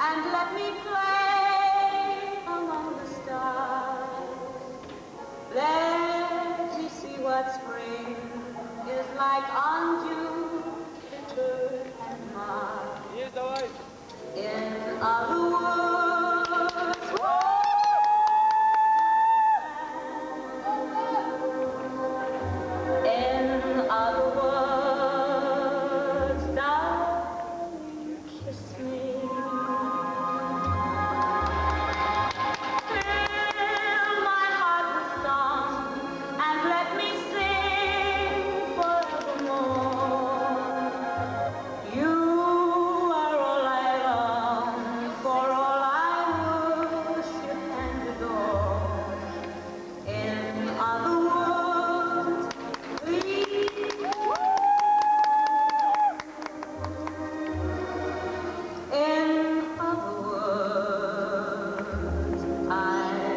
and let me play among the stars. Let me see what spring is like on Jupiter and Mars. In other words, in other words, darling, kiss me. Fill my heart with song and let me sing forevermore. You are all I long for, all I worship and adore. In other words, please. In other words, I